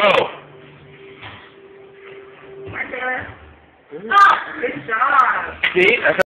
Go. Right there. Oh, good job. See? That's